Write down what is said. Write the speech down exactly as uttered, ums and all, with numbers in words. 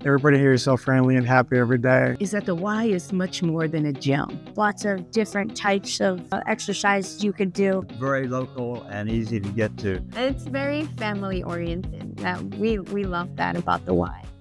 Everybody here is so friendly and happy every day. Is that the Y is much more than a gym. Lots of different types of uh, exercises you could do. Very local and easy to get to. It's very family oriented. Uh, we, we love that about the Y.